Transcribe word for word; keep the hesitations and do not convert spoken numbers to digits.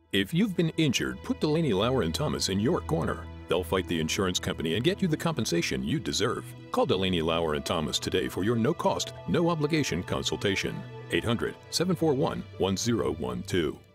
If you've been injured, put Dulaney, Lauer Thomas in your corner. They'll fight the insurance company and get you the compensation you deserve. Call Dulaney, Lauer Thomas today for your no-cost, no-obligation consultation. eight hundred, seven four one, one zero one two.